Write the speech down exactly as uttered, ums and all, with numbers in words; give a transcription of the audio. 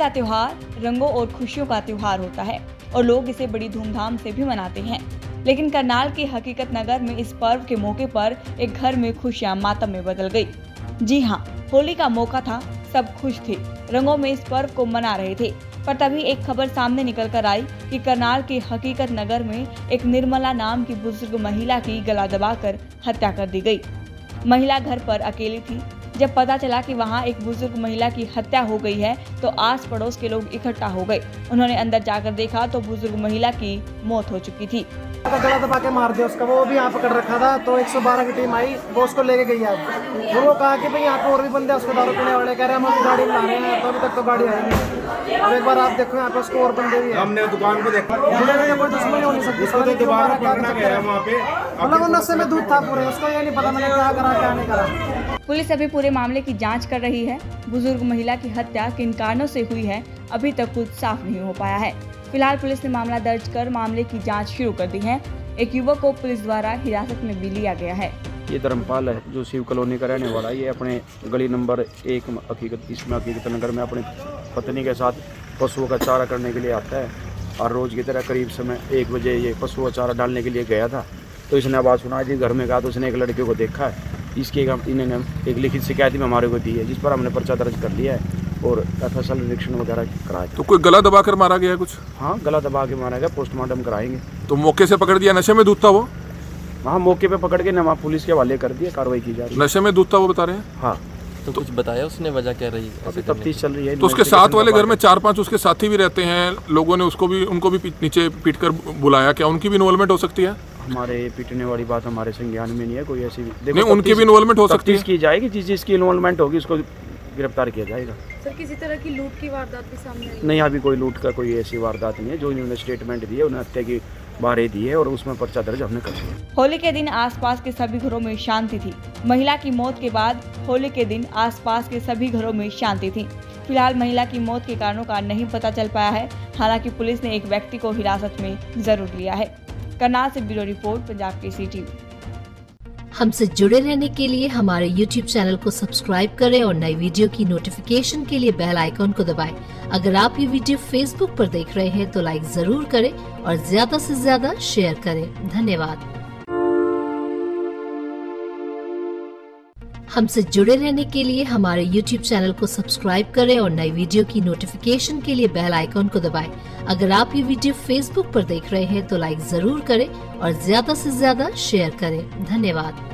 का त्योहार रंगों और खुशियों का त्योहार होता है और लोग इसे बड़ी धूमधाम से भी मनाते हैं। लेकिन करनाल के हकीकत नगर में इस पर्व के मौके पर एक घर में खुशियां मातम में बदल गई। जी हाँ, होली का मौका था, सब खुश थे, रंगों में इस पर्व को मना रहे थे। पर तभी एक खबर सामने निकल कर आई कि करनाल के हकीकत नगर में एक निर्मला नाम की बुजुर्ग महिला की गला दबाकर हत्या कर दी गई। महिला घर पर अकेली थी। जब पता चला कि वहां एक बुजुर्ग महिला की हत्या हो गई है तो आस पड़ोस के लोग इकट्ठा हो गए। उन्होंने अंदर जाकर देखा तो बुजुर्ग महिला की मौत हो चुकी थी। गला दबा के मार दिया उसका, वो भी यहाँ पकड़ रखा था। तो एक सौ बारह की टीम आई, वो उसको लेके गई है। वो कहा कि भाई यहाँ पे और भी बंदे उसको दारू पीने वाले कह रहे हैं हम गाड़ी बुला रहे हैं, तो अभी तक तो गाड़ी आई नहीं। अब एक बार आप देखो यहाँ पे उसको और बंदे भी हैं। हमने दुकान पे देखा, कोई दुश्मनी हो नहीं सकती। मतलब वो नशे में दूध था पूरे, उसको ये नहीं पता मैंने क्या करा क्या नहीं करा। पुलिस अभी पूरे मामले की जांच कर रही है। बुजुर्ग महिला की हत्या किन कारणों से हुई है अभी तक कुछ साफ नहीं हो पाया है। फिलहाल पुलिस ने मामला दर्ज कर मामले की जांच शुरू कर दी है। एक युवक को पुलिस द्वारा हिरासत में भी लिया गया है। ये धर्मपाल है जो शिव कॉलोनी का रहने वाला है। ये अपने गली नंबर एक हकीकत इसमें हकीकत नगर में अपनी पत्नी के साथ पशुओं का चारा करने के लिए आता है और रोज की तरह करीब समय एक बजे ये पशुओं का चारा डालने के लिए गया था। तो इसने आवाज़ सुना जी घर में गया तो उसने एक लड़के को देखा है। इसकी इन्होंने एक लिखित शिकायत भी हमारे को दी है जिस पर हमने पर्चा दर्ज कर लिया है और एफएसएल निरीक्षण वगैरह कराया। तो कोई गला दबा कर मारा गया है कुछ? हाँ, गला दबा के मारा गया, पोस्टमार्टम कराएंगे। तो मौके से पकड़ दिया? नशे में दूध था वो? हाँ, मौके पे पकड़ के नमा पुलिस के हवाले कर दिया, कार्रवाई की जा रही है। नशे में दूध था वो बता रहे हैं? हाँ। तो कुछ बताया उसने वजह क्या रही? अभी तफ्तीश चल रही है। तो उसके साथ वाले घर में चार पांच उसके साथी भी रहते हैं, लोगों ने उसको भी उनको भी नीचे पीट कर बुलाया, क्या उनकी भी इन्वॉल्वमेंट हो सकती है? हमारे पीटने वाली बात हमारे संज्ञान में नहीं है कोई ऐसी। नहीं, उनकी भी इन्वॉल्वमेंट हो सकती है, की जाएगी। जिस जिसकी इन्वॉल्वमेंट होगी उसको गिरफ्तार किया जाएगा। सर, किसी तरह की लूट की वारदात भी सामने आई? नहीं, अभी कोई लूट का कोई ऐसी वारदात नहीं है। जो इन्होंने स्टेटमेंट दी है उन्हें हत्या की बारे दी है और उसमें पर्चा दर्ज हमने कर दिया। होली के दिन आसपास के सभी घरों में शांति थी। महिला की मौत के बाद होली के दिन आसपास के सभी घरों में शांति थी। फिलहाल महिला की मौत के कारणों का नहीं पता चल पाया है। हालांकि पुलिस ने एक व्यक्ति को हिरासत में जरूर लिया है। करनाल से bureau report, Punjab Kesari TV. हमसे जुड़े रहने के लिए हमारे यूट्यूब चैनल को सब्सक्राइब करें और नई वीडियो की नोटिफिकेशन के लिए बेल आइकॉन को दबाएं। अगर आप ये वीडियो फेसबुक पर देख रहे हैं तो लाइक जरूर करें और ज्यादा से ज्यादा शेयर करें। धन्यवाद। हमसे जुड़े रहने के लिए हमारे यूट्यूब चैनल को सब्सक्राइब करें और नई वीडियो की नोटिफिकेशन के लिए बेल आइकॉन को दबाएं। अगर आप ये वीडियो फेसबुक पर देख रहे हैं तो लाइक जरूर करें और ज्यादा से ज्यादा शेयर करें। धन्यवाद।